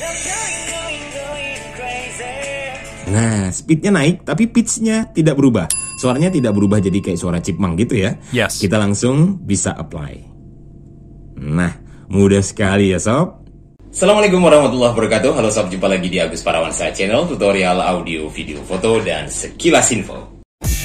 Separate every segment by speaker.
Speaker 1: Nah, speednya naik, tapi pitch-nya tidak berubah. Suaranya tidak berubah jadi kayak suara chipmunk gitu ya.
Speaker 2: Yes.
Speaker 1: Kita langsung bisa apply. Nah, mudah sekali ya sob. Assalamualaikum warahmatullahi wabarakatuh. Halo sob, jumpa lagi di Agus Parawansa Channel, tutorial audio, video, foto, dan sekilas info.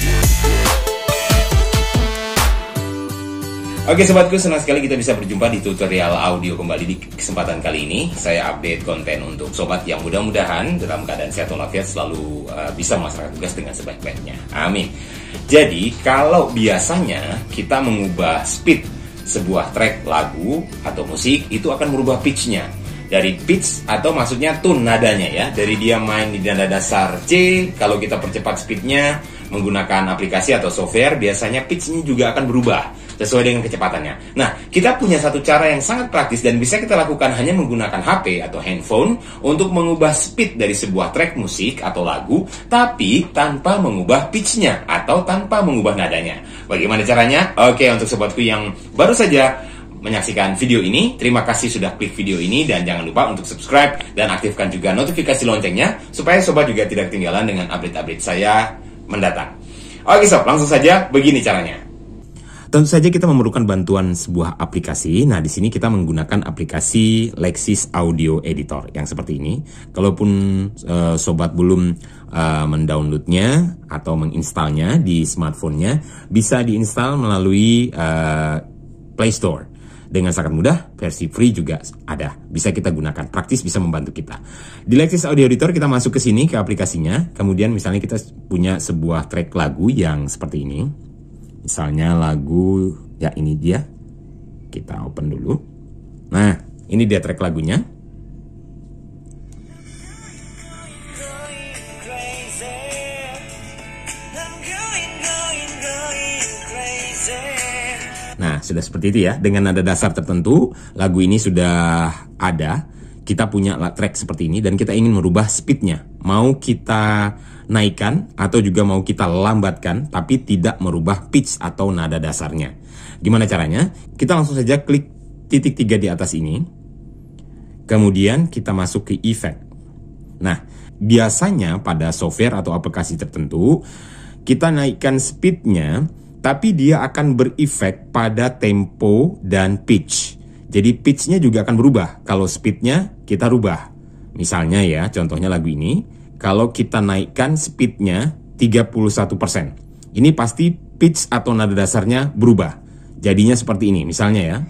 Speaker 1: Oke sobatku, senang sekali kita bisa berjumpa di tutorial audio kembali di kesempatan kali ini. Saya update konten untuk sobat yang mudah-mudahan dalam keadaan sehat walafiat selalu bisa melaksanakan tugas dengan sebaik-baiknya. Amin. Jadi kalau biasanya kita mengubah speed sebuah track lagu atau musik, itu akan merubah pitch-nya. Dari pitch atau maksudnya tone nadanya ya. Dari dia main di nada dasar C, kalau kita percepat speednya menggunakan aplikasi atau software, biasanya pitch-nya juga akan berubah sesuai dengan kecepatannya. Nah, kita punya satu cara yang sangat praktis dan bisa kita lakukan hanya menggunakan HP atau handphone untuk mengubah speed dari sebuah track musik atau lagu, tapi tanpa mengubah pitch-nya atau tanpa mengubah nadanya. Bagaimana caranya? Oke, untuk sobatku yang baru saja menyaksikan video ini, terima kasih sudah klik video ini dan jangan lupa untuk subscribe dan aktifkan juga notifikasi loncengnya supaya sobat juga tidak ketinggalan dengan update-update saya mendatang. Oke sob, langsung saja begini caranya. Tentu saja kita memerlukan bantuan sebuah aplikasi. Nah, di sini kita menggunakan aplikasi Lexis Audio Editor yang seperti ini. Kalaupun sobat belum mendownloadnya atau menginstalnya di smartphone-nya, bisa diinstal melalui Play Store. Dengan sangat mudah, versi free juga ada. Bisa kita gunakan, praktis bisa membantu kita. Di Lexis Audio Editor kita masuk ke sini ke aplikasinya. Kemudian misalnya kita punya sebuah track lagu yang seperti ini. Misalnya lagu, ya ini dia. Kita open dulu. Nah, ini dia track lagunya. Nah, sudah seperti itu ya. Dengan nada dasar tertentu, lagu ini sudah ada. Kita punya track seperti ini dan kita ingin merubah speednya. Mau kita naikkan atau juga mau kita lambatkan, tapi tidak merubah pitch atau nada dasarnya. Gimana caranya? Kita langsung saja klik titik 3 di atas ini. Kemudian kita masuk ke effect. Nah, biasanya pada software atau aplikasi tertentu, kita naikkan speednya, tapi dia akan berefek pada tempo dan pitch. Jadi pitch-nya juga akan berubah kalau speednya kita rubah. Misalnya ya, contohnya lagu ini, kalau kita naikkan speednya 31%, ini pasti pitch atau nada dasarnya berubah. Jadinya seperti ini, misalnya ya.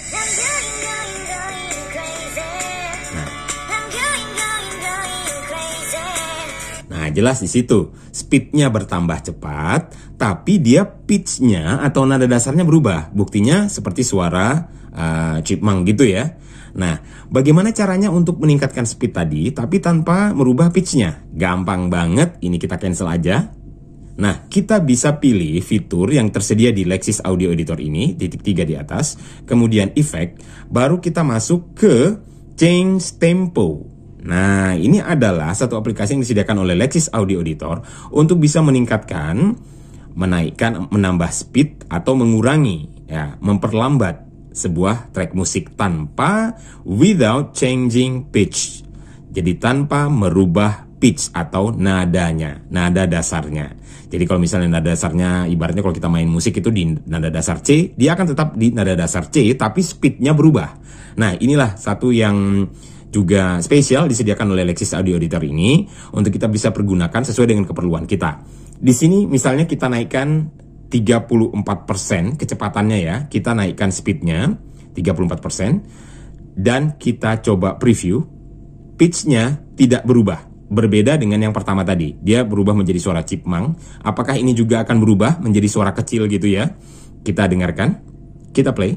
Speaker 1: Nah, jelas di situ speednya bertambah cepat, tapi dia pitch-nya atau nada dasarnya berubah. Buktinya seperti suara chipmunk gitu ya. Nah, bagaimana caranya untuk meningkatkan speed tadi, tapi tanpa merubah pitch-nya? Gampang banget, ini kita cancel aja. Nah, kita bisa pilih fitur yang tersedia di Lexis Audio Editor ini, titik 3 di atas, kemudian effect, baru kita masuk ke change tempo. Nah, ini adalah satu aplikasi yang disediakan oleh Lexis Audio Editor untuk bisa meningkatkan, menaikkan, menambah speed atau mengurangi, ya, memperlambat sebuah track musik tanpa without changing pitch. Jadi tanpa merubah pitch atau nadanya, nada dasarnya. Jadi kalau misalnya nada dasarnya, ibaratnya kalau kita main musik itu di nada dasar C, dia akan tetap di nada dasar C, tapi speednya berubah. Nah, inilah satu yang juga spesial disediakan oleh Lexis Audio Editor ini untuk kita bisa pergunakan sesuai dengan keperluan kita. Di sini misalnya kita naikkan 34% kecepatannya ya, kita naikkan speednya 34% dan kita coba preview, pitch-nya tidak berubah, berbeda dengan yang pertama tadi, dia berubah menjadi suara chipmunk. Apakah ini juga akan berubah menjadi suara kecil gitu ya? Kita dengarkan, kita play.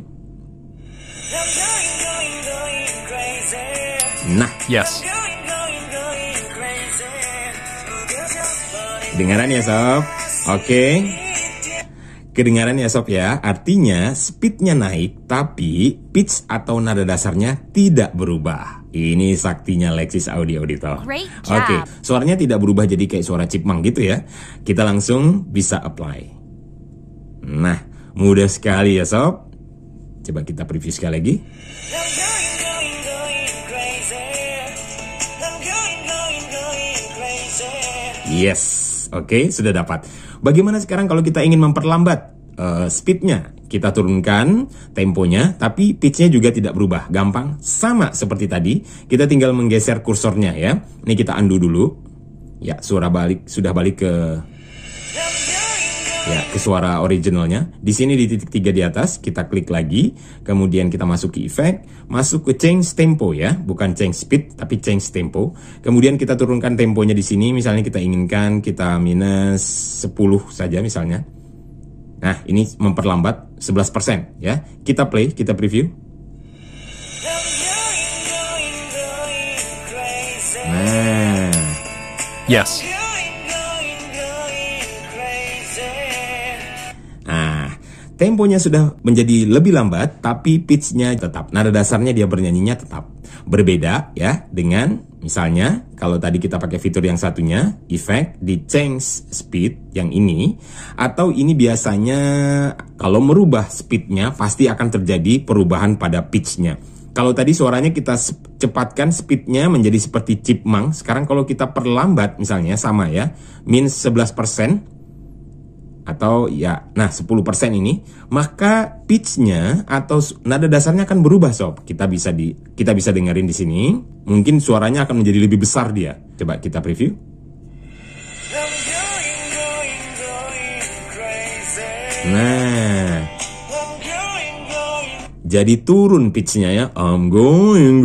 Speaker 1: Nah,
Speaker 2: Yes.
Speaker 1: kedengaran ya sob? Oke. Kedengaran ya sob ya, artinya speednya naik tapi pitch atau nada dasarnya tidak berubah. Ini saktinya Lexis Audio Editor. Oke, suaranya tidak berubah jadi kayak suara chipmunk gitu ya. Kita langsung bisa apply. Nah, mudah sekali ya sob. Coba kita preview sekali lagi. Yes, oke, sudah dapat. Bagaimana sekarang kalau kita ingin memperlambat speednya? Kita turunkan temponya, tapi pitchnya juga tidak berubah. Gampang, sama seperti tadi. Kita tinggal menggeser kursornya ya. Ini kita undo dulu. Ya, suara sudah balik ke suara originalnya. Di sini di titik 3 di atas, kita klik lagi. Kemudian kita masuk ke effect, masuk ke change tempo ya, bukan change speed, tapi change tempo. Kemudian kita turunkan temponya di sini. Misalnya kita inginkan kita minus 10 saja misalnya. Nah, ini memperlambat 11% ya. Kita play, kita preview. Nah,
Speaker 2: Yes.
Speaker 1: temponya sudah menjadi lebih lambat, tapi pitch-nya tetap. Nada dasarnya dia bernyanyinya tetap. Berbeda ya dengan misalnya kalau tadi kita pakai fitur yang satunya, effect di change speed yang ini, atau ini biasanya kalau merubah speed-nya pasti akan terjadi perubahan pada pitch-nya. Kalau tadi suaranya kita cepatkan speed-nya menjadi seperti chipmunk, sekarang kalau kita perlambat misalnya sama ya, minus 11%, atau ya, nah 10% ini, maka pitch-nya atau nada dasarnya akan berubah sob. Kita bisa dengerin di sini. Mungkin suaranya akan menjadi lebih besar dia. Coba kita preview. Nah, jadi turun pitch-nya ya. I'm going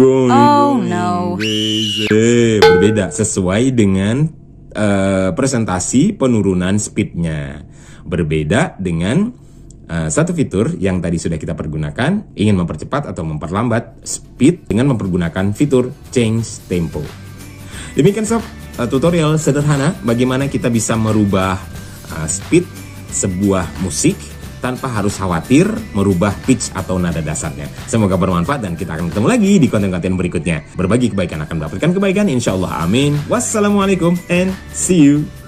Speaker 1: crazy. Berbeda sesuai dengan presentasi penurunan speed-nya. Berbeda dengan satu fitur yang tadi sudah kita pergunakan, ingin mempercepat atau memperlambat speed dengan mempergunakan fitur change tempo. Demikian sob, tutorial sederhana bagaimana kita bisa merubah speed sebuah musik tanpa harus khawatir merubah pitch atau nada dasarnya. Semoga bermanfaat dan kita akan ketemu lagi di konten-konten berikutnya. Berbagi kebaikan akan mendapatkan kebaikan, insya Allah, amin. Wassalamualaikum and see you.